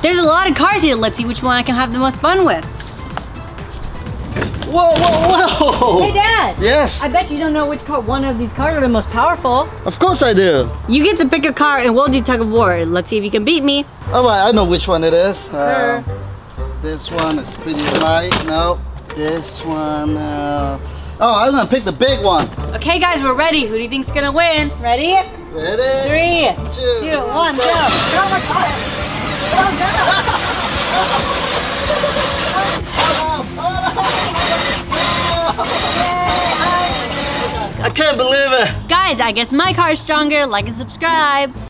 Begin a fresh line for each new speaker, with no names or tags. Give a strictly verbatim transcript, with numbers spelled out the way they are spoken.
There's a lot of cars here. Let's see which one I can have the most fun with.
Whoa, whoa, whoa!
Hey, Dad.
Yes?
I bet you don't know which car, one of these cars are the most powerful.
Of course I do.
You get to pick a car and we'll do tug of war. Let's see if you can beat me.
Oh, I know which one it is.
Sure.
Uh, this one is pretty light. No, this one. Uh... Oh, I'm gonna pick the big one.
Okay, guys, we're ready. Who do you think's gonna win? Ready?
Ready?
Three,
two,
two one, go. Go, my car. Go, go.
I can't believe it.
Guys, I guess my car is stronger. Like and subscribe.